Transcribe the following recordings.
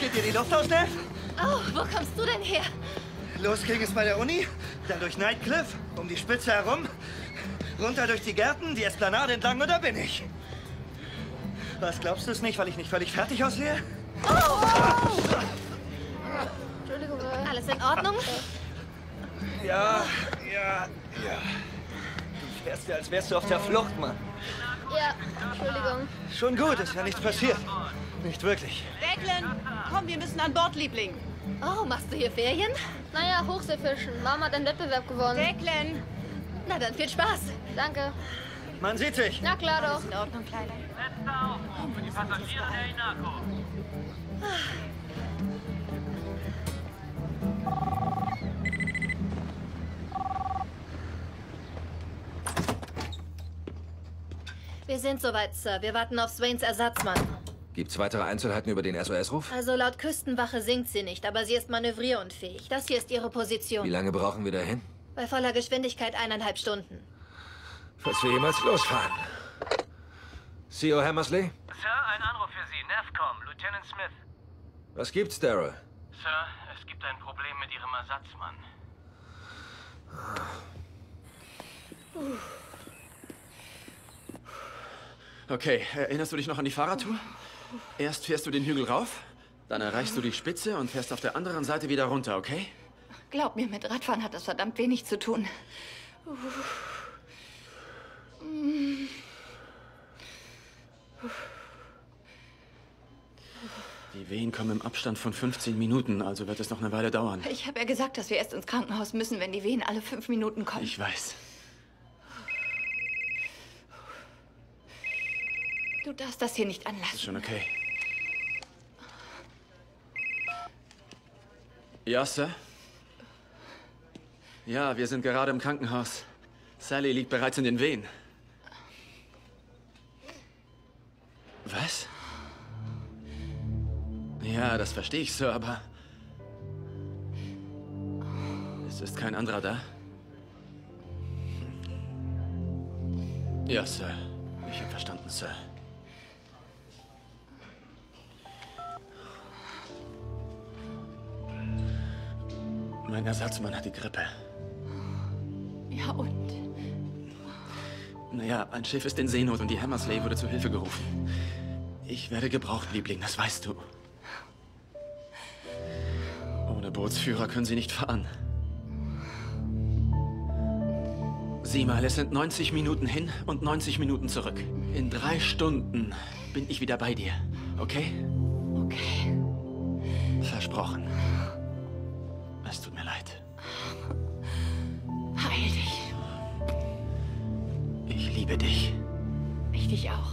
Geht dir die Luft aus, Neff? Oh, wo kommst du denn her? Los ging es bei der Uni, dann durch Nightcliff, um die Spitze herum, runter durch die Gärten, die Esplanade entlang und da bin ich. Was, glaubst du es nicht, weil ich nicht völlig fertig aussehe? Entschuldigung. Alles in Ordnung? Ja. Du fährst ja, als wärst du auf der Flucht, Mann. Ja, Entschuldigung. Schon gut, ist ja nichts passiert. Nicht wirklich. Declan, komm, wir müssen an Bord, Liebling. Oh, machst du hier Ferien? Naja, Hochseefischen. Mama hat den Wettbewerb gewonnen. Declan! Na dann, viel Spaß. Danke. Man sieht sich. Na klar doch. In Ordnung, Kleiner. Letzter Aufruf für die Passagiere der Inaco. Wir sind soweit, Sir. Wir warten auf Swains Ersatzmann. Gibt's weitere Einzelheiten über den SOS-Ruf? Also laut Küstenwache sinkt sie nicht, aber sie ist manövrierunfähig. Das hier ist ihre Position. Wie lange brauchen wir dahin? Bei voller Geschwindigkeit 1,5 Stunden. Falls wir jemals losfahren. CEO Hammersley? Sir, ein Anruf für Sie. NAVCOM, Lieutenant Smith. Was gibt's, Daryl? Sir, es gibt ein Problem mit Ihrem Ersatzmann. Okay, erinnerst du dich noch an die Fahrradtour? Erst fährst du den Hügel rauf, dann erreichst du die Spitze und fährst auf der anderen Seite wieder runter, okay? Glaub mir, mit Radfahren hat das verdammt wenig zu tun. Die Wehen kommen im Abstand von 15 Minuten, also wird es noch eine Weile dauern. Ich habe ja gesagt, dass wir erst ins Krankenhaus müssen, wenn die Wehen alle 5 Minuten kommen. Ich weiß. Du darfst das hier nicht anlassen. Ist schon okay. Ja, Sir? Ja, wir sind gerade im Krankenhaus. Sally liegt bereits in den Wehen. Was? Ja, das verstehe ich, Sir, aber... Es ist kein anderer da? Ja, Sir. Ich habe verstanden, Sir. Mein Ersatzmann hat die Grippe. Ja, und? Naja, ein Schiff ist in Seenot und die Hammersley wurde zu Hilfe gerufen. Ich werde gebraucht, Liebling, das weißt du. Ohne Bootsführer können sie nicht fahren. Sieh mal, es sind 90 Minuten hin und 90 Minuten zurück. In 3 Stunden bin ich wieder bei dir, okay? Okay. Versprochen. Es tut mir leid. Heil dich. Ich liebe dich. Ich dich auch.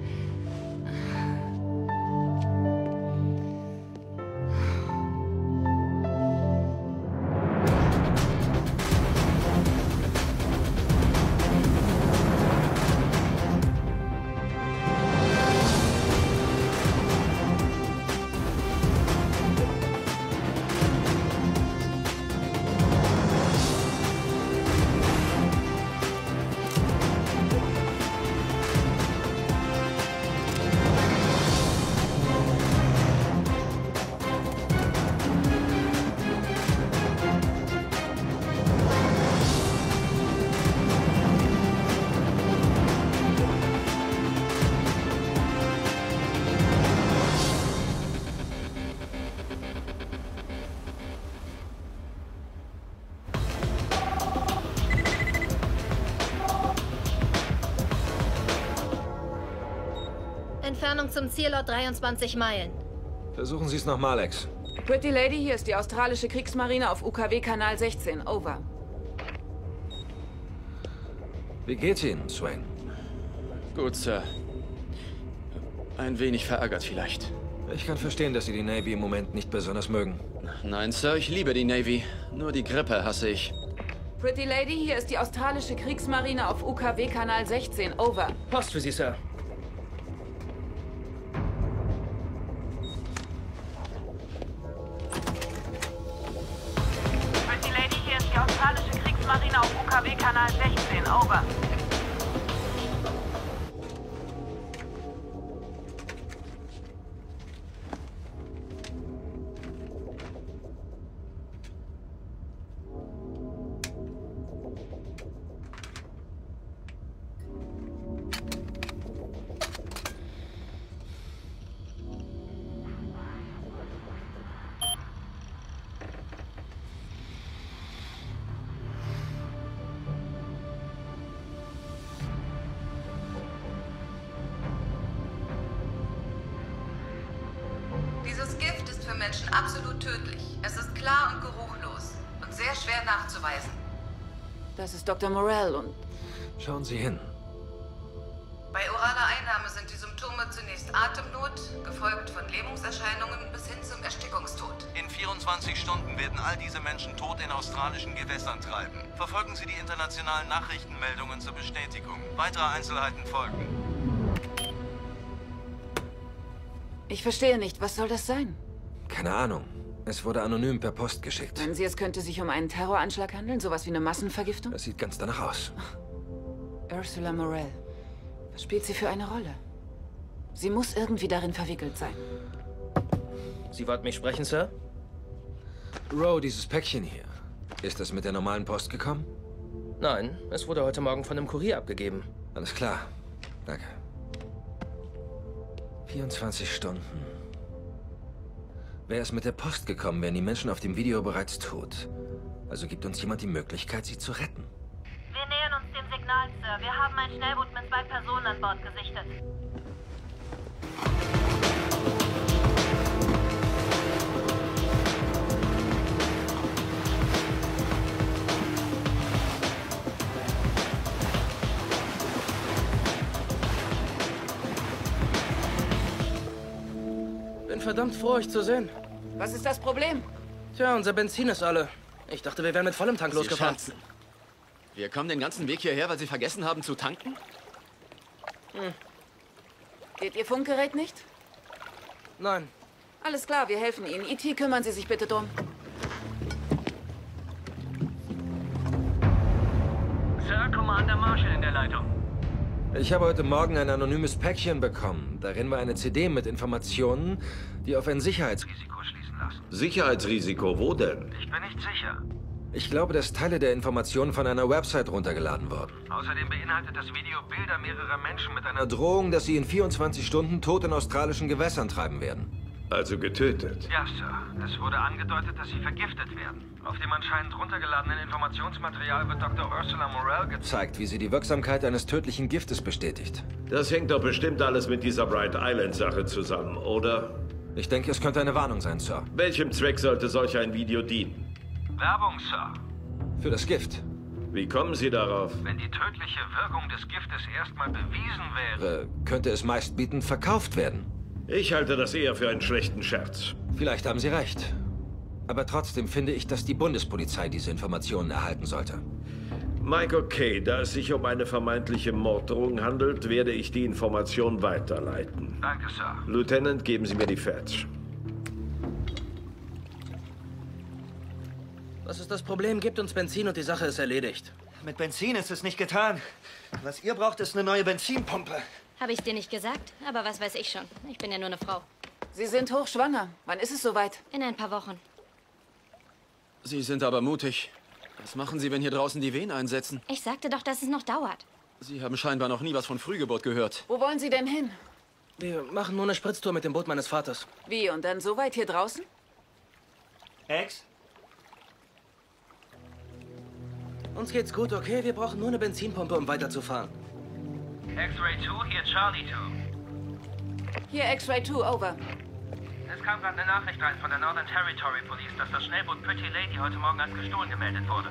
Entfernung zum Zielort 23 Meilen. Versuchen Sie es nochmal, Lex. Pretty Lady, hier ist die australische Kriegsmarine auf UKW-Kanal 16. Over. Wie geht's Ihnen, Swain? Gut, Sir. Ein wenig verärgert vielleicht. Ich kann verstehen, dass Sie die Navy im Moment nicht besonders mögen. Nein, Sir, ich liebe die Navy. Nur die Grippe hasse ich. Pretty Lady, hier ist die australische Kriegsmarine auf UKW-Kanal 16. Over. Post für Sie, Sir. Pretty Lady, hier ist die australische Kriegsmarine auf UKW-Kanal 16. Over. Menschen absolut tödlich. Es ist klar und geruchlos und sehr schwer nachzuweisen. Das ist Dr. Morell und... Schauen Sie hin. Bei oraler Einnahme sind die Symptome zunächst Atemnot, gefolgt von Lähmungserscheinungen bis hin zum Erstickungstod. In 24 Stunden werden all diese Menschen tot in australischen Gewässern treiben. Verfolgen Sie die internationalen Nachrichtenmeldungen zur Bestätigung. Weitere Einzelheiten folgen. Ich verstehe nicht, was soll das sein? Keine Ahnung. Es wurde anonym per Post geschickt. Meinen Sie, es könnte sich um einen Terroranschlag handeln? Sowas wie eine Massenvergiftung? Das sieht ganz danach aus. Ursula Morell. Was spielt sie für eine Rolle? Sie muss irgendwie darin verwickelt sein. Sie wollten mich sprechen, Sir? Roe, dieses Päckchen hier. Ist das mit der normalen Post gekommen? Nein, es wurde heute Morgen von einem Kurier abgegeben. Alles klar. Danke. 24 Stunden. Wäre es mit der Post gekommen, wären die Menschen auf dem Video bereits tot. Also gibt uns jemand die Möglichkeit, sie zu retten. Wir nähern uns dem Signal, Sir. Wir haben ein Schnellboot mit 2 Personen an Bord gesichtet. Bin verdammt froh, euch zu sehen. Was ist das Problem? Tja, unser Benzin ist alle. Ich dachte, wir wären mit vollem Tank Sie losgefahren. scherzen. Wir kommen den ganzen Weg hierher, weil Sie vergessen haben zu tanken? Geht Ihr Funkgerät nicht? Nein. Alles klar, wir helfen Ihnen. E.T., kümmern Sie sich bitte drum. Sir, Commander Marshall in der Leitung. Ich habe heute Morgen ein anonymes Päckchen bekommen. Darin war eine CD mit Informationen, die auf ein Sicherheitsrisiko schließen lassen. Sicherheitsrisiko, wo denn? Ich bin nicht sicher. Ich glaube, dass Teile der Informationen von einer Website runtergeladen wurden. Außerdem beinhaltet das Video Bilder mehrerer Menschen mit einer Eine Drohung, dass sie in 24 Stunden tot in australischen Gewässern treiben werden. Also getötet. Ja, Sir. Es wurde angedeutet, dass sie vergiftet werden. Auf dem anscheinend runtergeladenen Informationsmaterial wird Dr. Ursula Morell gezeigt. Zeigt, wie sie die Wirksamkeit eines tödlichen Giftes bestätigt. Das hängt doch bestimmt alles mit dieser Bright Island-Sache zusammen, oder? Ich denke, es könnte eine Warnung sein, Sir. Welchem Zweck sollte solch ein Video dienen? Werbung, Sir. Für das Gift. Wie kommen Sie darauf? Wenn die tödliche Wirkung des Giftes erstmal bewiesen wäre. Könnte es meistbietend verkauft werden. Ich halte das eher für einen schlechten Scherz. Vielleicht haben Sie recht. Aber trotzdem finde ich, dass die Bundespolizei diese Informationen erhalten sollte. Mike, okay, da es sich um eine vermeintliche Morddrohung handelt, werde ich die Information weiterleiten. Danke, Sir. Lieutenant, geben Sie mir die Facts. Was ist das Problem? Gebt uns Benzin und die Sache ist erledigt. Mit Benzin ist es nicht getan. Was ihr braucht, ist eine neue Benzinpumpe. Habe ich dir nicht gesagt? Aber was weiß ich schon. Ich bin ja nur eine Frau. Sie sind hochschwanger. Wann ist es soweit? In ein paar Wochen. Sie sind aber mutig. Was machen Sie, wenn hier draußen die Wehen einsetzen? Ich sagte doch, dass es noch dauert. Sie haben scheinbar noch nie was von Frühgeburt gehört. Wo wollen Sie denn hin? Wir machen nur eine Spritztour mit dem Boot meines Vaters. Wie, und dann so weit hier draußen? Ex? Uns geht's gut, okay? Wir brauchen nur eine Benzinpumpe, um weiterzufahren. X-Ray 2, hier Charlie 2. Hier X-Ray 2, over. Es kam gerade eine Nachricht rein von der Northern Territory Police, dass das Schnellboot Pretty Lady heute Morgen als gestohlen gemeldet wurde.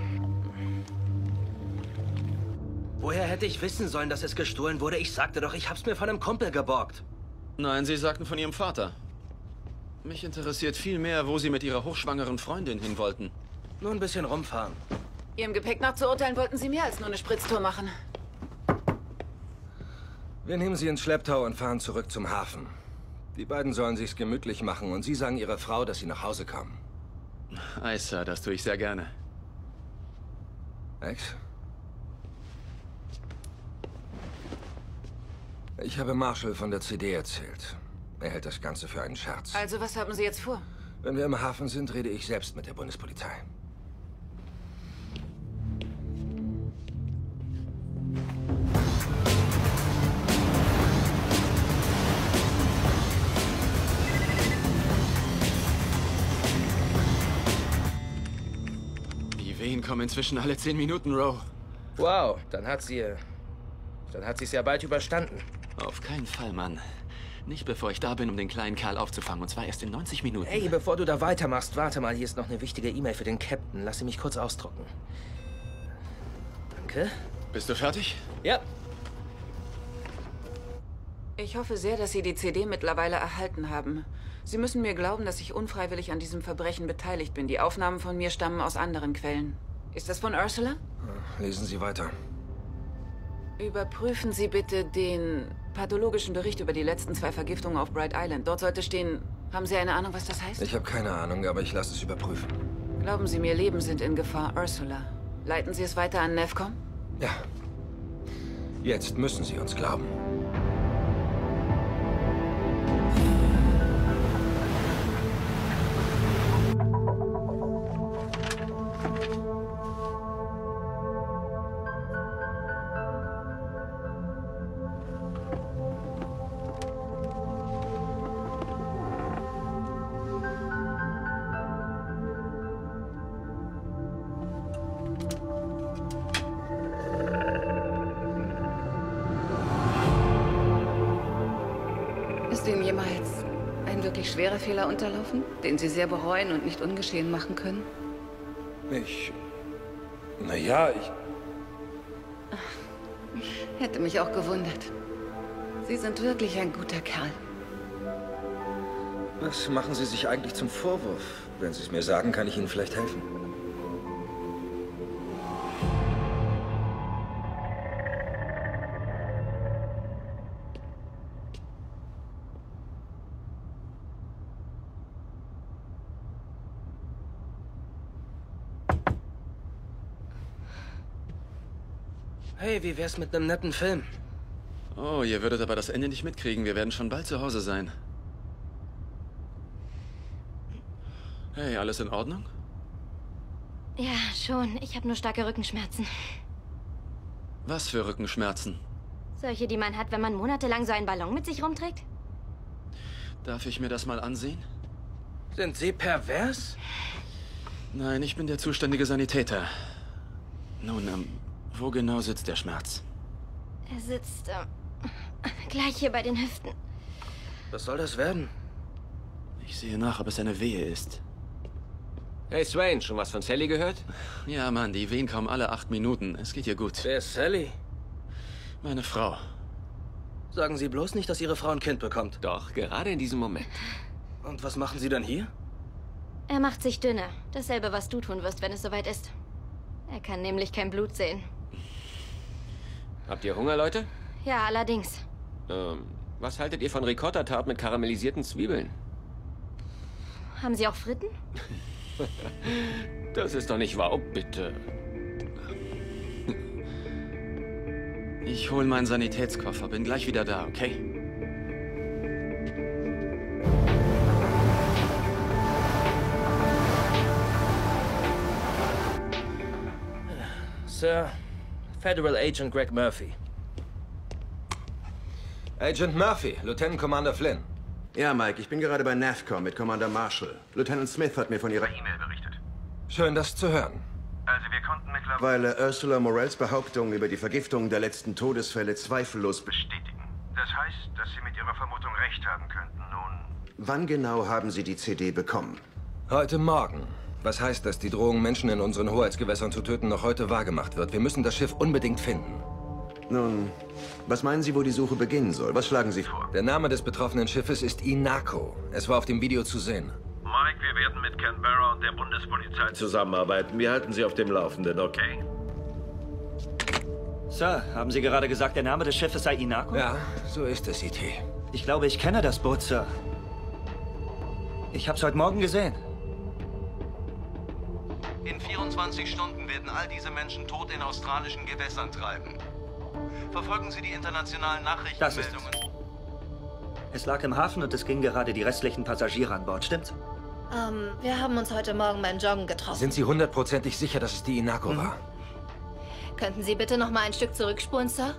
Woher hätte ich wissen sollen, dass es gestohlen wurde? Ich sagte doch, ich hab's mir von einem Kumpel geborgt. Nein, Sie sagten von Ihrem Vater. Mich interessiert viel mehr, wo Sie mit Ihrer hochschwangeren Freundin hin wollten. Nur ein bisschen rumfahren. Ihrem Gepäck nach zu urteilen, wollten Sie mehr als nur eine Spritztour machen. Wir nehmen sie ins Schlepptau und fahren zurück zum Hafen. Die beiden sollen sich's gemütlich machen und Sie sagen Ihrer Frau, dass Sie nach Hause kommen. Ei, Sir, das tue ich sehr gerne. Ex? Ich habe Marshall von der CD erzählt. Er hält das Ganze für einen Scherz. Also, was haben Sie jetzt vor? Wenn wir im Hafen sind, rede ich selbst mit der Bundespolizei. Die Wehen kommen inzwischen alle 10 Minuten, Roe. Wow, dann hat sie's ja bald überstanden. Auf keinen Fall, Mann. Nicht bevor ich da bin, um den kleinen Kerl aufzufangen. Und zwar erst in 90 Minuten. Hey, bevor du da weitermachst, warte mal. Hier ist noch eine wichtige E-Mail für den Captain. Lass sie mich kurz ausdrucken. Danke. Bist du fertig? Ja. Ich hoffe sehr, dass Sie die CD mittlerweile erhalten haben. Sie müssen mir glauben, dass ich unfreiwillig an diesem Verbrechen beteiligt bin. Die Aufnahmen von mir stammen aus anderen Quellen. Ist das von Ursula? Lesen Sie weiter. Überprüfen Sie bitte den pathologischen Bericht über die letzten 2 Vergiftungen auf Bright Island. Dort sollte stehen... Haben Sie eine Ahnung, was das heißt? Ich habe keine Ahnung, aber ich lasse es überprüfen. Glauben Sie mir, Leben sind in Gefahr, Ursula. Leiten Sie es weiter an NEFCOM? Ja. Jetzt müssen Sie uns glauben. Ist Ihnen jemals ein wirklich schwerer Fehler unterlaufen, den Sie sehr bereuen und nicht ungeschehen machen können? Naja, Hätte mich auch gewundert. Sie sind wirklich ein guter Kerl. Was machen Sie sich eigentlich zum Vorwurf? Wenn Sie es mir sagen, kann ich Ihnen vielleicht helfen. Hey, wie wär's mit einem netten Film? Oh, ihr würdet aber das Ende nicht mitkriegen. Wir werden schon bald zu Hause sein. Hey, alles in Ordnung? Ja, schon. Ich habe nur starke Rückenschmerzen. Was für Rückenschmerzen? Solche, die man hat, wenn man monatelang so einen Ballon mit sich rumträgt? Darf ich mir das mal ansehen? Sind Sie pervers? Nein, ich bin der zuständige Sanitäter. Nun, wo genau sitzt der Schmerz? Er sitzt gleich hier bei den Hüften. Was soll das werden? Ich sehe nach, ob es eine Wehe ist. Hey Swain, schon was von Sally gehört? Ja, Mann, die wehen kaum alle 8 Minuten. Es geht ihr gut. Wer ist Sally? Meine Frau. Sagen Sie bloß nicht, dass Ihre Frau ein Kind bekommt. Doch, gerade in diesem Moment. Und was machen Sie dann hier? Er macht sich dünner. Dasselbe, was du tun wirst, wenn es soweit ist. Er kann nämlich kein Blut sehen. Habt ihr Hunger, Leute? Ja, allerdings. Was haltet ihr von Ricotta-Tart mit karamellisierten Zwiebeln? Haben Sie auch Fritten? Das ist doch nicht wahr. Oh, bitte. Ich hole meinen Sanitätskoffer. Bin gleich wieder da, okay? Sir, Federal Agent Greg Murphy. Agent Murphy, Lieutenant Commander Flynn. Ja, Mike, ich bin gerade bei NAVCOM mit Commander Marshall. Lieutenant Smith hat mir von Ihrer E-Mail berichtet. Schön, das zu hören. Also, wir konnten mittlerweile Ursula Morells Behauptung über die Vergiftung der letzten Todesfälle zweifellos bestätigen. Das heißt, dass Sie mit Ihrer Vermutung recht haben könnten. Nun, wann genau haben Sie die CD bekommen? Heute Morgen. Was heißt, dass die Drohung, Menschen in unseren Hoheitsgewässern zu töten, noch heute wahrgemacht wird? Wir müssen das Schiff unbedingt finden. Nun, was meinen Sie, wo die Suche beginnen soll? Was schlagen Sie vor? Der Name des betroffenen Schiffes ist Inako. Es war auf dem Video zu sehen. Mike, wir werden mit Canberra und der Bundespolizei zusammenarbeiten. Wir halten Sie auf dem Laufenden, okay? Sir, haben Sie gerade gesagt, der Name des Schiffes sei Inako? Ja, so ist es, E.T. Ich glaube, ich kenne das Boot, Sir. Ich hab's heute Morgen gesehen. In 24 Stunden werden all diese Menschen tot in australischen Gewässern treiben. Verfolgen Sie die internationalen Nachrichtenmeldungen. Es lag im Hafen und es gingen gerade die restlichen Passagiere an Bord, stimmt's? Wir haben uns heute Morgen beim Joggen getroffen. Sind Sie hundertprozentig sicher, dass es die Inako war? Könnten Sie bitte noch mal ein Stück zurückspulen, Sir?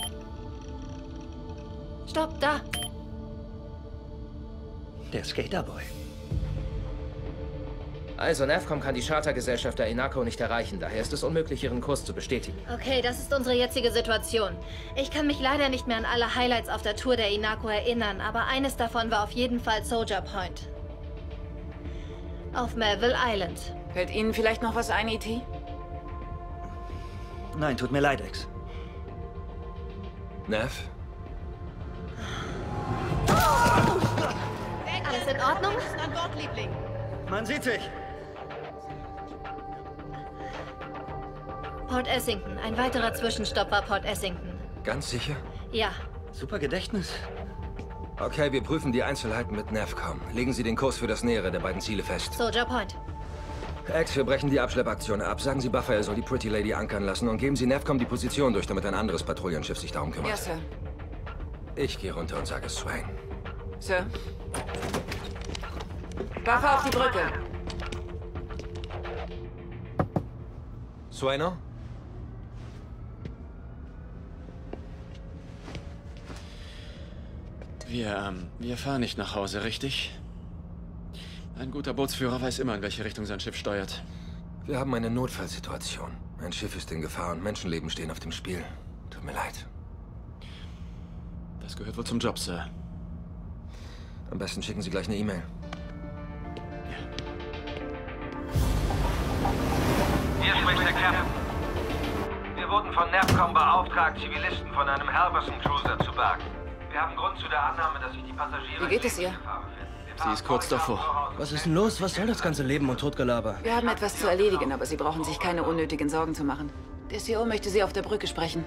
Stopp, da. Der Skaterboy. Also, NAVCOM kann die Chartergesellschaft der Inaco nicht erreichen. Daher ist es unmöglich, ihren Kurs zu bestätigen. Okay, das ist unsere jetzige Situation. Ich kann mich leider nicht mehr an alle Highlights auf der Tour der Inaco erinnern, aber eines davon war auf jeden Fall Soldier Point. Auf Melville Island. Fällt Ihnen vielleicht noch was ein, E.T.? Nein, tut mir leid, Ex. Nev? Alles in Ordnung? An Bord, Liebling. Man sieht sich. Port Essington. Ein weiterer Zwischenstopp war Port Essington. Ganz sicher? Ja. Super Gedächtnis. Okay, wir prüfen die Einzelheiten mit NAVCOM. Legen Sie den Kurs für das Nähere der beiden Ziele fest. Soldier Point. Ex, wir brechen die Abschleppaktion ab. Sagen Sie Buffer, er soll die Pretty Lady ankern lassen und geben Sie NAVCOM die Position durch, damit ein anderes Patrouillenschiff sich darum kümmert. Ja, Sir. Ich gehe runter und sage Swain. Sir. Buffer auf die Brücke. Swainer? Wir fahren nicht nach Hause, richtig? Ein guter Bootsführer weiß immer, in welche Richtung sein Schiff steuert. Wir haben eine Notfallsituation. Ein Schiff ist in Gefahr und Menschenleben stehen auf dem Spiel. Tut mir leid. Das gehört wohl zum Job, Sir. Am besten schicken Sie gleich eine E-Mail. Hier spricht der Captain. Wir wurden von NAVCOM beauftragt, Zivilisten von einem Halverson-Cruiser zu bergen. Wir haben Grund zu der Annahme, dass sich die Passagiere... Wie geht es ihr? Sie ist kurz davor. Was ist denn los? Was soll das ganze Leben und Totgelaber? Wir haben etwas zu erledigen, aber Sie brauchen sich keine unnötigen Sorgen zu machen. Der CEO möchte Sie auf der Brücke sprechen.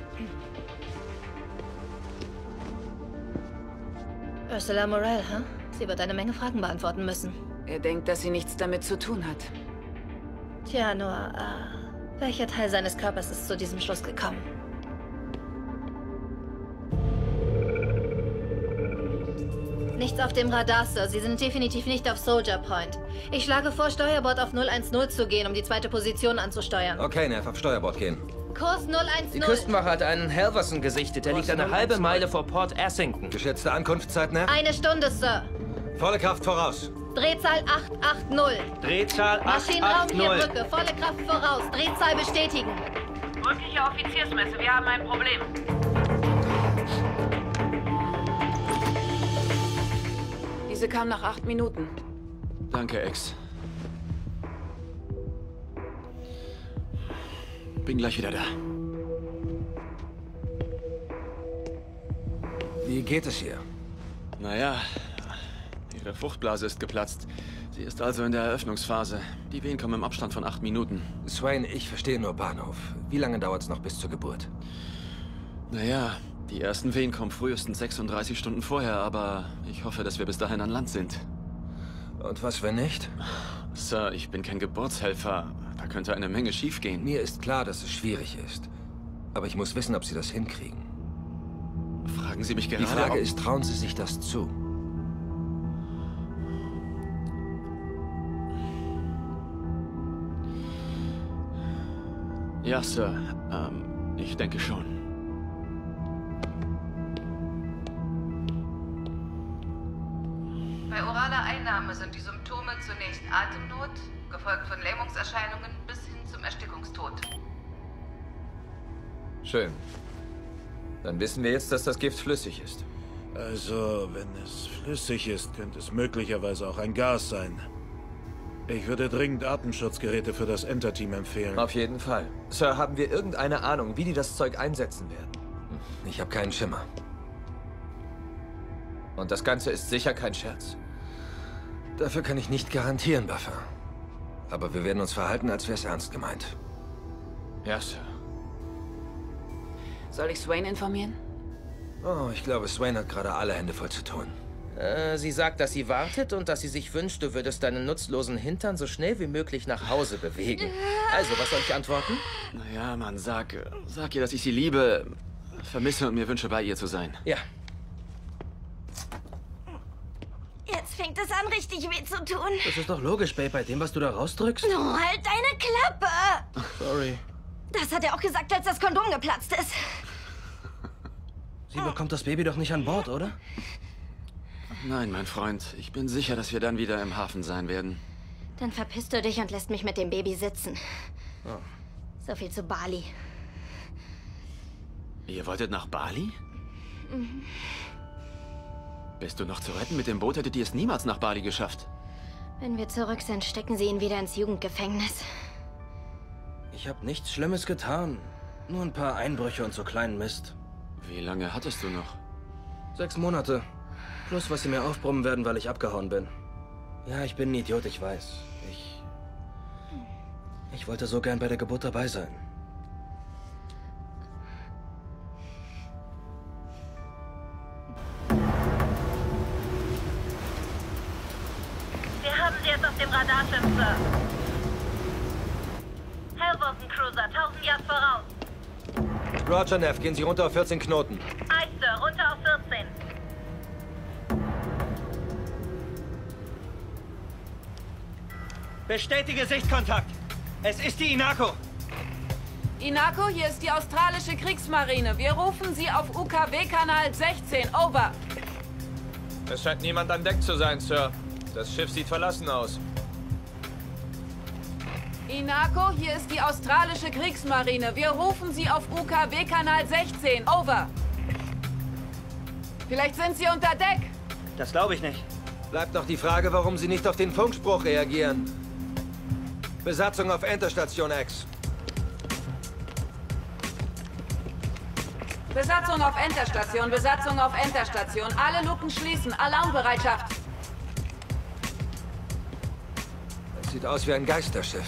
Ursula Morell, hä? Sie wird eine Menge Fragen beantworten müssen. Er denkt, dass sie nichts damit zu tun hat. Tja, nur, welcher Teil seines Körpers ist zu diesem Schluss gekommen? Nichts auf dem Radar, Sir. Sie sind definitiv nicht auf Soldier Point. Ich schlage vor, Steuerbord auf 010 zu gehen, um die zweite Position anzusteuern. Okay, Nev, auf Steuerbord gehen. Kurs 010. Die Küstenwache hat einen Halverson gesichtet. Der liegt eine halbe Meile vor Port Essington. Geschätzte Ankunftszeit, Nev? 1 Stunde, Sir. Volle Kraft voraus. Drehzahl 880. Drehzahl 880. Maschinenraum hier Brücke. Volle Kraft voraus. Drehzahl bestätigen. Brückliche Offiziersmesse, wir haben ein Problem. Diese kam nach 8 Minuten. Danke, Ex. Bin gleich wieder da. Wie geht es ihr? Naja, ihre Fruchtblase ist geplatzt. Sie ist also in der Eröffnungsphase. Die Wehen kommen im Abstand von 8 Minuten. Swain, ich verstehe nur Bahnhof. Wie lange dauert es noch bis zur Geburt? Naja, die ersten Wehen kommen frühestens 36 Stunden vorher, aber ich hoffe, dass wir bis dahin an Land sind. Und was, wenn nicht? Sir, ich bin kein Geburtshelfer. Da könnte eine Menge schiefgehen. Mir ist klar, dass es schwierig ist. Aber ich muss wissen, ob Sie das hinkriegen. Fragen Sie mich gerade, Die Frage ist, trauen Sie sich das zu? Ja, Sir. Ich denke schon. Bei oraler Einnahme sind die Symptome zunächst Atemnot, gefolgt von Lähmungserscheinungen bis hin zum Erstickungstod. Schön. Dann wissen wir jetzt, dass das Gift flüssig ist. Also, wenn es flüssig ist, könnte es möglicherweise auch ein Gas sein. Ich würde dringend Atemschutzgeräte für das Enter-Team empfehlen. Auf jeden Fall. Sir, haben wir irgendeine Ahnung, wie die das Zeug einsetzen werden? Ich habe keinen Schimmer. Und das Ganze ist sicher kein Scherz. Dafür kann ich nicht garantieren, Buffer. Aber wir werden uns verhalten, als wäre es ernst gemeint. Ja, Sir. Soll ich Swain informieren? Oh, ich glaube, Swain hat gerade alle Hände voll zu tun. Sie sagt, dass sie wartet und dass sie sich wünscht, du würdest deinen nutzlosen Hintern so schnell wie möglich nach Hause bewegen. Also, was soll ich antworten? Naja, Mann, sag ihr, dass ich sie liebe, vermisse und mir wünsche, bei ihr zu sein. Ja. Jetzt fängt es an, richtig weh zu tun. Das ist doch logisch, Babe, bei dem, was du da rausdrückst. Oh, halt deine Klappe! Sorry. Das hat er auch gesagt, als das Kondom geplatzt ist. Sie bekommt das Baby doch nicht an Bord, oder? Nein, mein Freund. Ich bin sicher, dass wir dann wieder im Hafen sein werden. Dann verpisst du dich und lässt mich mit dem Baby sitzen. Oh. So viel zu Bali. Ihr wolltet nach Bali? Mhm. Bist du noch zu retten? Mit dem Boot hättet ihr es niemals nach Bali geschafft. Wenn wir zurück sind, stecken sie ihn wieder ins Jugendgefängnis. Ich habe nichts Schlimmes getan. Nur ein paar Einbrüche und so kleinen Mist. Wie lange hattest du noch? 6 Monate. Plus, was sie mir aufbrummen werden, weil ich abgehauen bin. Ja, ich bin ein Idiot, ich weiß. Ich wollte so gern bei der Geburt dabei sein. Wir haben sie jetzt auf dem Radarschiff, Sir. Hellwolken Cruiser, 1000 Yards voraus. Roger, Neff, gehen Sie runter auf 14 Knoten. Eis, Sir, runter auf 14. Bestätige Sichtkontakt. Es ist die Inako. Inako, hier ist die australische Kriegsmarine. Wir rufen Sie auf UKW-Kanal 16. Over. Es scheint niemand an Deck zu sein, Sir. Das Schiff sieht verlassen aus. Inako, hier ist die australische Kriegsmarine. Wir rufen Sie auf UKW-Kanal 16. Over. Vielleicht sind Sie unter Deck. Das glaube ich nicht. Bleibt noch die Frage, warum Sie nicht auf den Funkspruch reagieren. Besatzung auf Enterstation X. Besatzung auf Enterstation, Besatzung auf Enterstation. Alle Luken schließen. Alarmbereitschaft. Das sieht aus wie ein Geisterschiff.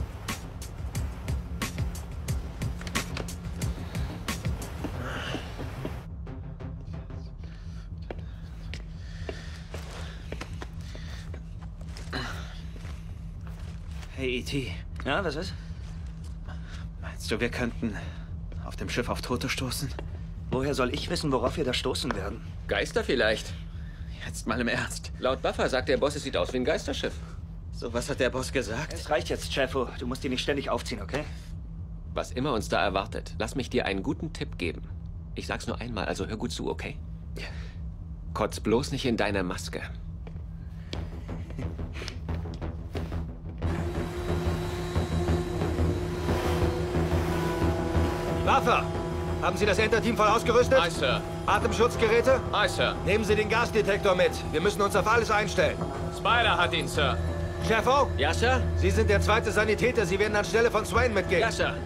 Hey, E.T. Ja, was ist? Meinst du, wir könnten auf dem Schiff auf Tote stoßen? Woher soll ich wissen, worauf wir da stoßen werden? Geister vielleicht. Jetzt mal im Ernst. Laut Buffer sagt der Boss, es sieht aus wie ein Geisterschiff. So was hat der Boss gesagt? Es reicht jetzt, Chefo. Du musst die nicht ständig aufziehen, okay? Was immer uns da erwartet, lass mich dir einen guten Tipp geben. Ich sag's nur einmal, also hör gut zu, okay? Kotz bloß nicht in deine Maske. Buffer! Haben Sie das Enter-Team voll ausgerüstet? Aye, Sir. Atemschutzgeräte? Aye, Sir. Nehmen Sie den Gasdetektor mit. Wir müssen uns auf alles einstellen. Spider hat ihn, Sir. Chefo? Ja, Sir? Sie sind der zweite Sanitäter. Sie werden anstelle von Swain mitgehen. Ja, Sir.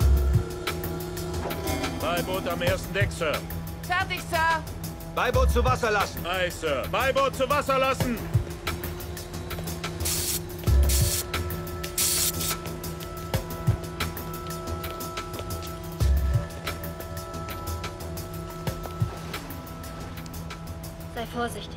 Beiboot am ersten Deck, Sir. Fertig, Sir. Beiboot zu Wasser lassen. Aye, Sir. Beiboot zu Wasser lassen. Sei vorsichtig.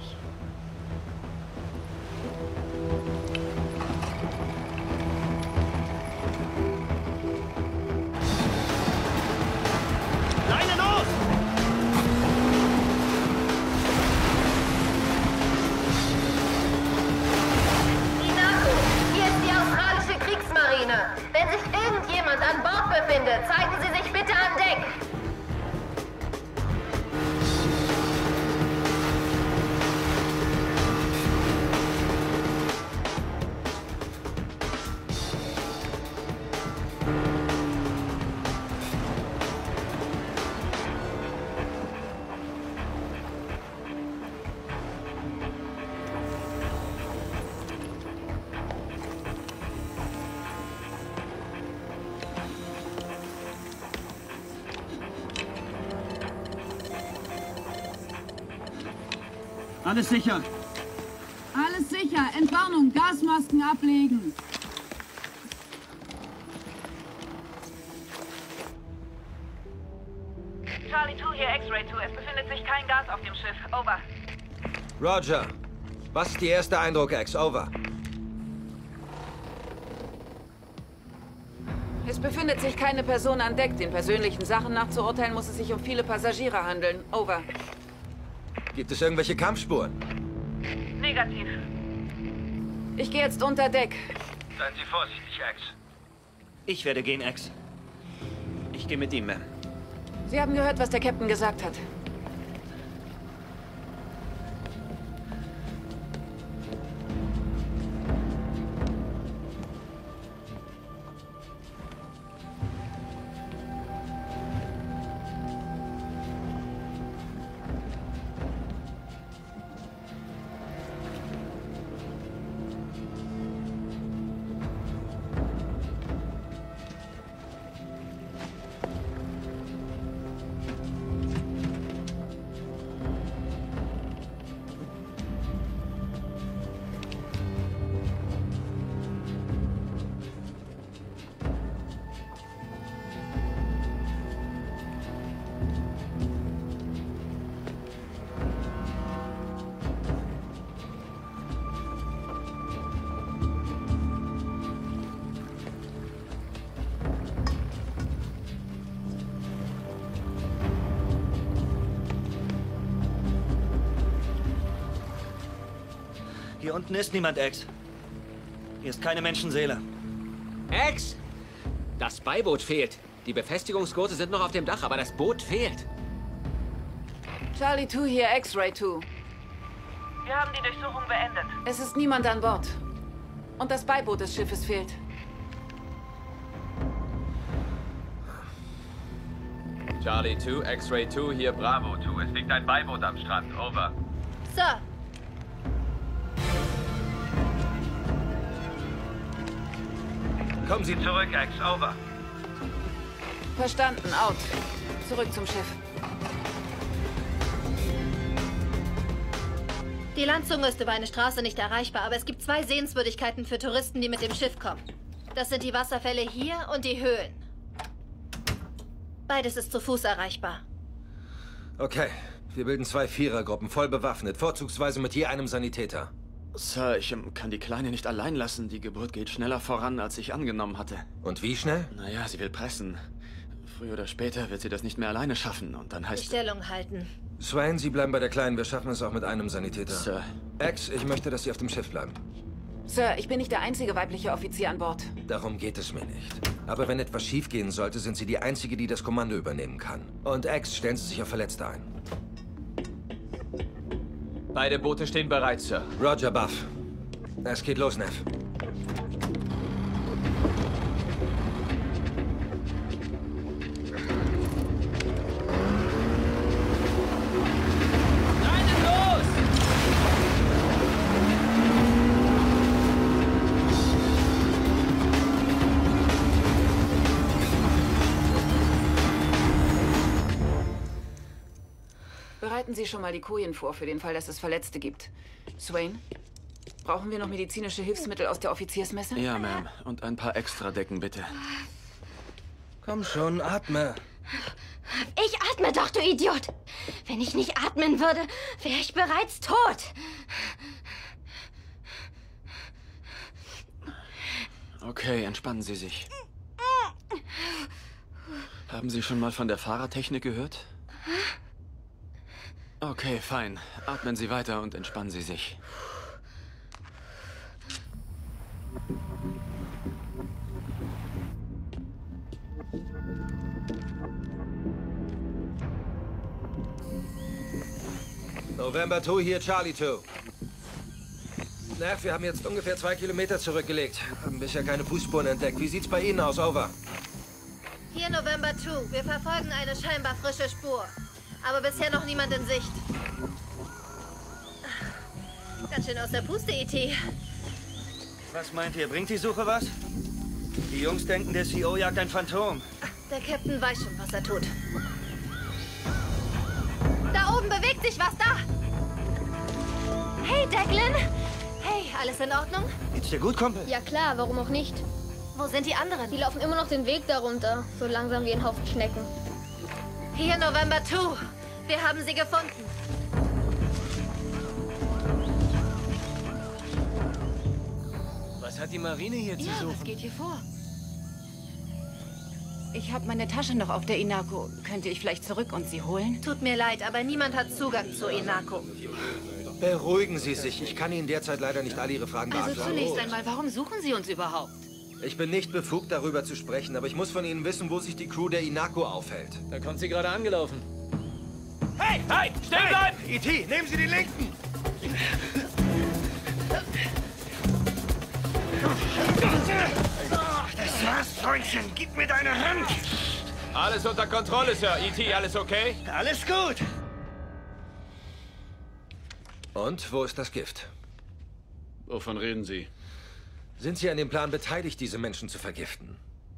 Leine los! Inako, hier ist die australische Kriegsmarine. Wenn sich irgendjemand an Bord befindet, zeigen Sie sich bitte an Deck. Alles sicher. Alles sicher. Entwarnung. Gasmasken ablegen. Charlie 2 hier, X-Ray 2. Es befindet sich kein Gas auf dem Schiff. Over. Roger. Was ist Ihr erster Eindruck, X? Over. Es befindet sich keine Person an Deck. Den persönlichen Sachen nach zu urteilen, muss es sich um viele Passagiere handeln. Over. Gibt es irgendwelche Kampfspuren? Negativ. Ich gehe jetzt unter Deck. Seien Sie vorsichtig, X. Ich werde gehen, X. Ich gehe mit ihm, Ma'am. Sie haben gehört, was der Captain gesagt hat. Hier unten ist niemand, X. Hier ist keine Menschenseele. X! Das Beiboot fehlt. Die Befestigungsgurte sind noch auf dem Dach, aber das Boot fehlt. Charlie 2 hier, X-Ray 2. Wir haben die Durchsuchung beendet. Es ist niemand an Bord. Und das Beiboot des Schiffes fehlt. Charlie 2, X-Ray 2, hier Bravo 2. Es liegt ein Beiboot am Strand. Over. Sir. Kommen Sie zurück, X. Over. Verstanden, out. Zurück zum Schiff. Die Landzunge ist über eine Straße nicht erreichbar, aber es gibt 2 Sehenswürdigkeiten für Touristen, die mit dem Schiff kommen. Das sind die Wasserfälle hier und die Höhlen. Beides ist zu Fuß erreichbar. Okay, wir bilden 2 Vierergruppen, voll bewaffnet, vorzugsweise mit je einem Sanitäter. Sir, ich kann die Kleine nicht allein lassen. Die Geburt geht schneller voran, als ich angenommen hatte. Und wie schnell? Naja, sie will pressen. Früher oder später wird sie das nicht mehr alleine schaffen und dann heißt... Die Stellung halten. Swain, Sie bleiben bei der Kleinen. Wir schaffen es auch mit einem Sanitäter. Sir. X, ich möchte, dass Sie auf dem Schiff bleiben. Sir, ich bin nicht der einzige weibliche Offizier an Bord. Darum geht es mir nicht. Aber wenn etwas schiefgehen sollte, sind Sie die Einzige, die das Kommando übernehmen kann. Und X, stellen Sie sich auf Verletzte ein. Beide Boote stehen bereit, Sir. Roger, Buff. Es geht los, Neff. Bereiten Sie schon mal die Kojen vor, für den Fall, dass es Verletzte gibt. Swain, brauchen wir noch medizinische Hilfsmittel aus der Offiziersmesse? Ja, Ma'am. Und ein paar Extradecken, bitte. Komm schon, atme. Ich atme doch, du Idiot! Wenn ich nicht atmen würde, wäre ich bereits tot. Okay, entspannen Sie sich. Haben Sie schon mal von der Fahrertechnik gehört? Okay, fein. Atmen Sie weiter und entspannen Sie sich. November 2 hier, Charlie 2. Neff, wir haben jetzt ungefähr 2 Kilometer zurückgelegt. Haben bisher keine Fußspuren entdeckt. Wie sieht's bei Ihnen aus? Over. Hier November 2. Wir verfolgen eine scheinbar frische Spur. Aber bisher noch niemand in Sicht. Ganz schön aus der Puste, E.T. Was meint ihr? Bringt die Suche was? Die Jungs denken, der CO jagt ein Phantom. Der Captain weiß schon, was er tut. Da oben bewegt sich was, da! Hey, Declan! Hey, alles in Ordnung? Geht's dir gut, Kumpel? Ja klar, warum auch nicht? Wo sind die anderen? Die laufen immer noch den Weg darunter, so langsam wie ein Haufen Schnecken. Hier November 2. Wir haben sie gefunden. Was hat die Marine hier zu suchen? Was geht hier vor? Ich habe meine Tasche noch auf der Inako. Könnte ich vielleicht zurück und sie holen? Tut mir leid, aber niemand hat Zugang zu Inako. Beruhigen Sie sich. Ich kann Ihnen derzeit leider nicht alle Ihre Fragen Also beantworten. zunächst einmal, warum suchen Sie uns überhaupt? Ich bin nicht befugt, darüber zu sprechen, aber ich muss von Ihnen wissen, wo sich die Crew der Inako aufhält. Da kommt sie gerade angelaufen. Hey, hey, stehen bleiben! E.T., nehmen Sie den linken! Das war's, Freundchen. Gib mir deine Hand. Alles unter Kontrolle, Sir. E.T., alles okay? Alles gut. Und wo ist das Gift? Wovon reden Sie? Sind Sie an dem Plan beteiligt, diese Menschen zu vergiften?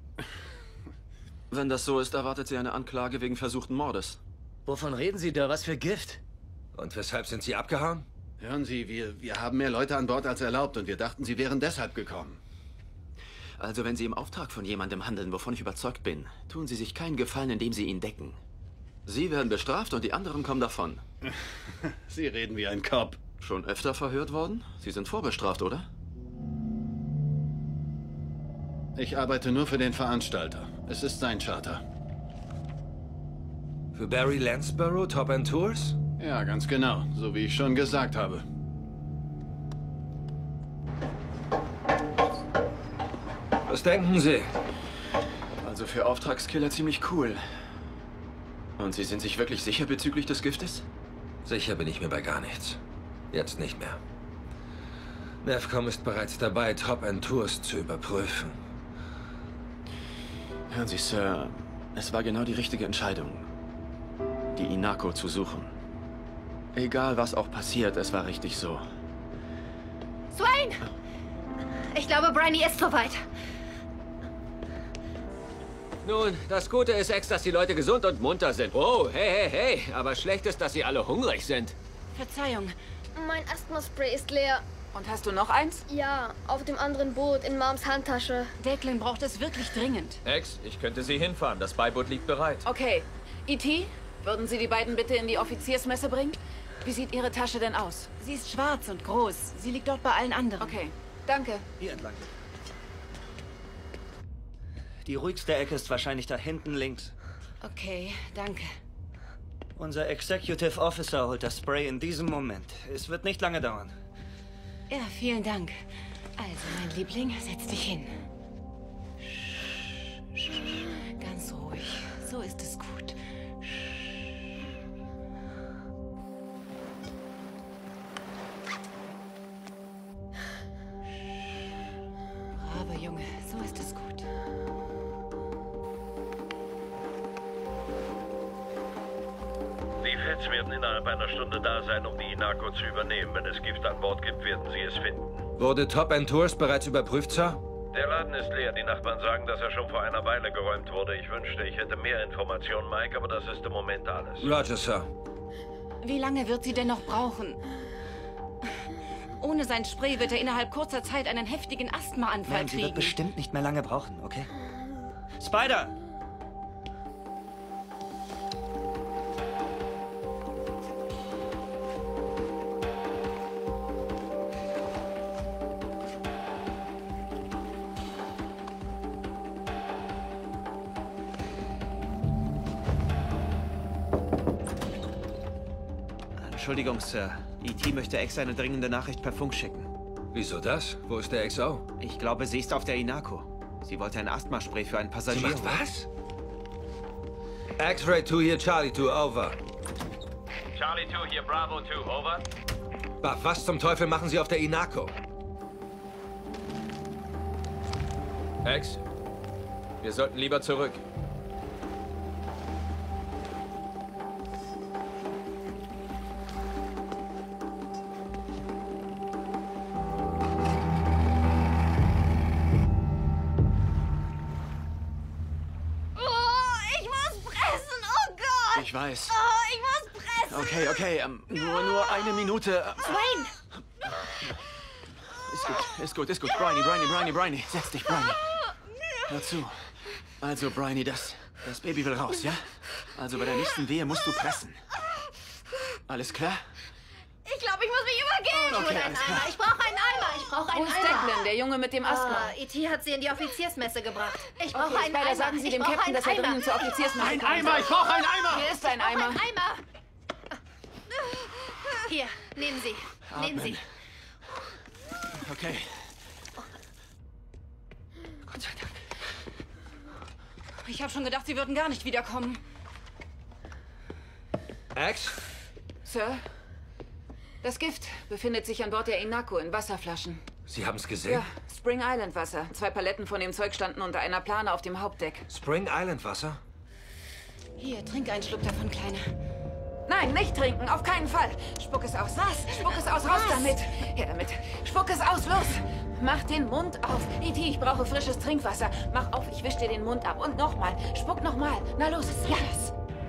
Wenn das so ist, erwartet sie eine Anklage wegen versuchten Mordes. Wovon reden Sie da? Was für Gift? Und weshalb sind Sie abgehauen? Hören Sie, wir haben mehr Leute an Bord als erlaubt und wir dachten, Sie wären deshalb gekommen. Also wenn Sie im Auftrag von jemandem handeln, wovon ich überzeugt bin, tun Sie sich keinen Gefallen, indem Sie ihn decken. Sie werden bestraft und die anderen kommen davon. Sie reden wie ein Cop. Schon öfter verhört worden? Sie sind vorbestraft, oder? Ich arbeite nur für den Veranstalter. Es ist sein Charter. Für Barry Lansborough, Top End Tours? Ja, ganz genau. So wie ich schon gesagt habe. Was denken Sie? Also für Auftragskiller ziemlich cool. Und Sie sind sich wirklich sicher bezüglich des Giftes? Sicher bin ich mir bei gar nichts. Jetzt nicht mehr. NEFCOM ist bereits dabei, Top-End-Tours zu überprüfen. Hören Sie, Sir, es war genau die richtige Entscheidung, die Inako zu suchen. Egal, was auch passiert, es war richtig so. Swain! Ich glaube, Bryony ist soweit. Nun, das Gute ist, Ex, dass die Leute gesund und munter sind. Oh, hey, hey, hey. Aber schlecht ist, dass sie alle hungrig sind. Verzeihung. Mein Asthma-Spray ist leer. Und hast du noch eins? Ja, auf dem anderen Boot in Moms Handtasche. Declan braucht es wirklich dringend. Ex, ich könnte Sie hinfahren. Das Beiboot liegt bereit. Okay. E.T., würden Sie die beiden bitte in die Offiziersmesse bringen? Wie sieht Ihre Tasche denn aus? Sie ist schwarz und groß. Sie liegt dort bei allen anderen. Okay, danke. Hier entlang. Die ruhigste Ecke ist wahrscheinlich da hinten links. Okay, danke. Unser Executive Officer holt das Spray in diesem Moment. Es wird nicht lange dauern. Ja, vielen Dank. Also, mein Liebling, setz dich hin. Ganz ruhig. So ist es gut. Braver Junge, so ist es gut. Die Feds werden innerhalb einer Stunde da sein, um die Inako zu übernehmen. Wenn es Gift an Bord gibt, werden sie es finden. Wurde Top-End-Tours bereits überprüft, Sir? Der Laden ist leer. Die Nachbarn sagen, dass er schon vor einer Weile geräumt wurde. Ich wünschte, ich hätte mehr Informationen, Mike, aber das ist im Moment alles. Roger, Sir. Wie lange wird sie denn noch brauchen? Ohne sein Spray wird er innerhalb kurzer Zeit einen heftigen Asthmaanfall Nein, sie wird kriegen. bestimmt nicht mehr lange brauchen, okay? Spider! Entschuldigung, Sir. E.T. möchte Ex eine dringende Nachricht per Funk schicken. Wieso das? Wo ist der XO? Ich glaube, sie ist auf der Inako. Sie wollte ein Asthmaspray für einen Passagier. Sie macht was? X-Ray 2 hier, Charlie 2, over. Charlie 2 hier, Bravo 2, over. Buff, was zum Teufel machen Sie auf der Inako? Ex, wir sollten lieber zurück. Ich weiß. Oh, ich muss pressen. Okay, nur eine Minute. Swain! Ist gut. Bryony. Setz dich, Bryony. Hör zu. Also, Bryony, das Baby will raus, ja? Also bei der nächsten Wehe musst du pressen. Alles klar? Ich glaube, ich muss mich übergeben. Okay, Ich brauche einen Eimer. Wo ist Declan, der Junge mit dem Asthma? E.T. hat sie in die Offiziersmesse gebracht. Ich brauche Okay, einen Spider, Eimer. sagen Sie dem Ich brauche Captain, dass er einen dringend zur Offiziersmesse Ein kommt. Eimer, ich brauche einen Eimer. Hier ist ein Eimer. Ein Eimer. Hier, nehmen Sie. Nehmen Sie. Okay. Gott sei Dank. Ich habe schon gedacht, Sie würden gar nicht wiederkommen. X? Sir? Das Gift befindet sich an Bord der Inako in Wasserflaschen. Sie haben es gesehen? Ja, Spring Island Wasser. 2 Paletten von dem Zeug standen unter einer Plane auf dem Hauptdeck. Spring Island Wasser? Hier, trink einen Schluck davon, Kleine. Nein, nicht trinken, auf keinen Fall. Spuck es aus. Was? Spuck es aus, raus damit. Her damit. Spuck es aus, los. Mach den Mund auf. E.T., ich brauche frisches Trinkwasser. Mach auf, ich wisch dir den Mund ab. Und nochmal. Spuck nochmal. Na los, yes.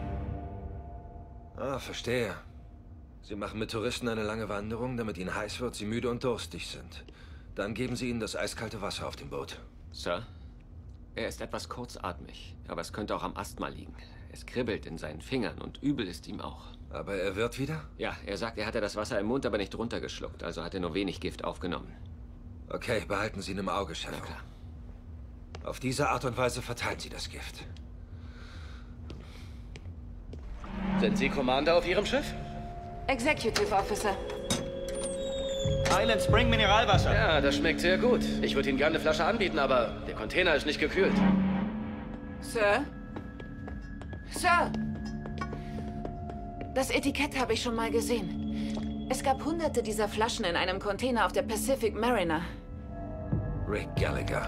Ah, verstehe. Sie machen mit Touristen eine lange Wanderung, damit ihnen heiß wird, sie müde und durstig sind. Dann geben sie ihnen das eiskalte Wasser auf dem Boot. Sir, er ist etwas kurzatmig, aber es könnte auch am Asthma liegen. Es kribbelt in seinen Fingern und übel ist ihm auch. Aber er wird wieder? Ja, er sagt, er hatte das Wasser im Mund, aber nicht runtergeschluckt, also hat er nur wenig Gift aufgenommen. Okay, behalten Sie ihn im Auge, Chef. Na klar. Auf diese Art und Weise verteilen Sie das Gift. Sind Sie Commander auf Ihrem Schiff? Executive Officer. Highland Spring Mineralwasser. Ja, das schmeckt sehr gut. Ich würde Ihnen gerne eine Flasche anbieten, aber der Container ist nicht gekühlt. Sir? Sir! Das Etikett habe ich schon mal gesehen. Es gab hunderte dieser Flaschen in einem Container auf der Pacific Mariner. Rick Gallagher.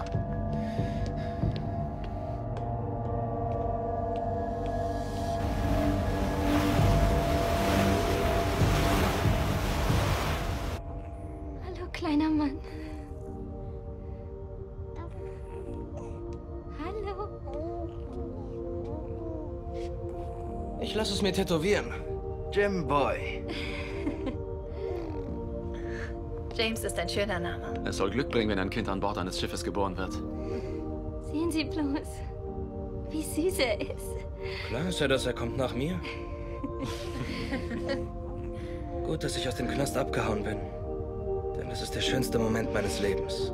Hallo, kleiner Mann. Hallo. Ich lasse es mir tätowieren. Jim Boy. James ist ein schöner Name. Es soll Glück bringen, wenn ein Kind an Bord eines Schiffes geboren wird. Sehen Sie bloß, wie süß er ist. Klar ist ja, dass er kommt nach mir. Gut, dass ich aus dem Knast abgehauen bin. Denn das ist der schönste Moment meines Lebens.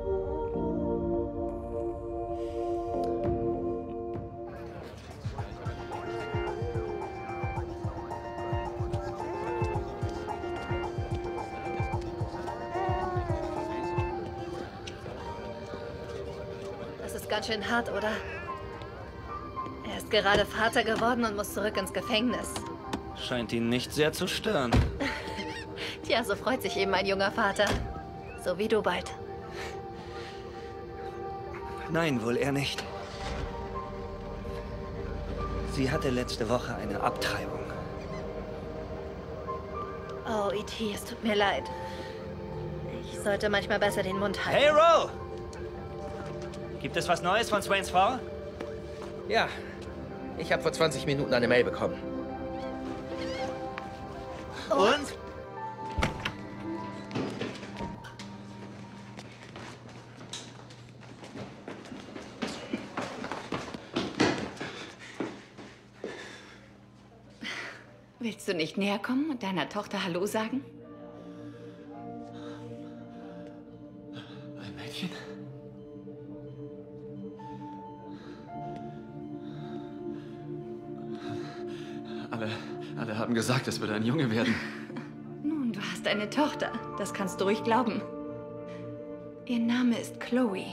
Das ist ganz schön hart, oder? Er ist gerade Vater geworden und muss zurück ins Gefängnis. Scheint ihn nicht sehr zu stören. Tja, so freut sich eben ein junger Vater. So wie du bald. Nein, wohl eher nicht. Sie hatte letzte Woche eine Abtreibung. Oh, E.T., es tut mir leid. Ich sollte manchmal besser den Mund halten. Hey, Ro! Gibt es was Neues von Swains Frau? Ja, ich habe vor 20 Minuten eine Mail bekommen. Und? Willst du nicht näher kommen und deiner Tochter Hallo sagen? Ein Mädchen? Alle haben gesagt, es würde ein Junge werden. Nun, du hast eine Tochter. Das kannst du ruhig glauben. Ihr Name ist Chloe.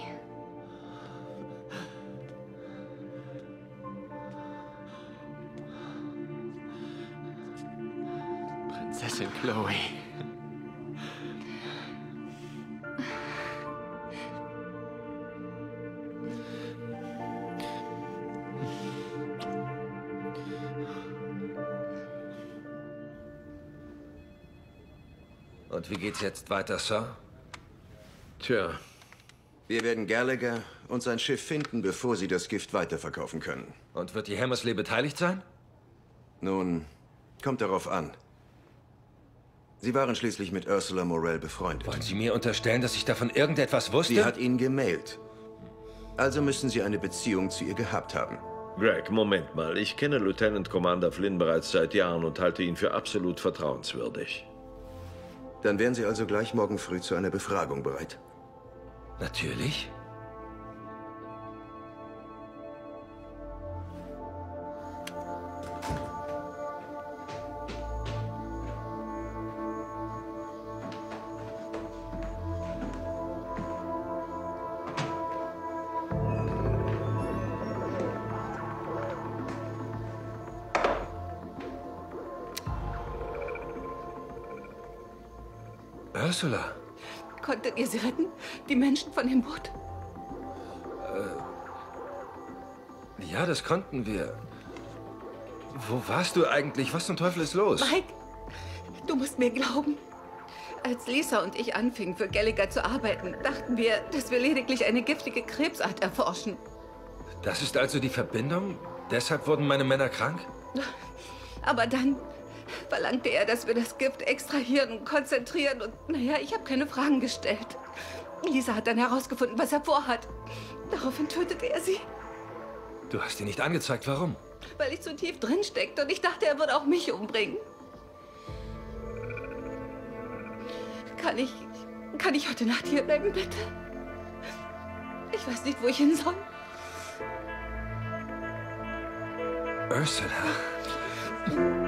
Prinzessin Chloe. Und wie geht's jetzt weiter, Sir? Tja, wir werden Gallagher und sein Schiff finden, bevor sie das Gift weiterverkaufen können. Und wird die Hammersley beteiligt sein? Nun, kommt darauf an. Sie waren schließlich mit Ursula Morell befreundet. Wollen Sie mir unterstellen, dass ich davon irgendetwas wusste? Sie hat Ihnen gemailt. Also müssen Sie eine Beziehung zu ihr gehabt haben. Greg, Moment mal. Ich kenne Lieutenant Commander Flynn bereits seit Jahren und halte ihn für absolut vertrauenswürdig. Dann wären Sie also gleich morgen früh zu einer Befragung bereit. Natürlich. Ursula. Konntet ihr sie retten? Die Menschen von dem Boot? Ja, das konnten wir. Wo warst du eigentlich? Was zum Teufel ist los? Mike, du musst mir glauben. Als Lisa und ich anfingen, für Gallagher zu arbeiten, dachten wir, dass wir lediglich eine giftige Krebsart erforschen. Das ist also die Verbindung? Deshalb wurden meine Männer krank? Aber dann verlangte er, dass wir das Gift extrahieren und konzentrieren. Und naja, ich habe keine Fragen gestellt. Lisa hat dann herausgefunden, was er vorhat. Daraufhin tötete er sie. Du hast ihn nicht angezeigt. Warum? Weil ich zu tief drin steckte und ich dachte, er würde auch mich umbringen. Kann ich heute Nacht hier bleiben, bitte? Ich weiß nicht, wo ich hin soll. Ursula.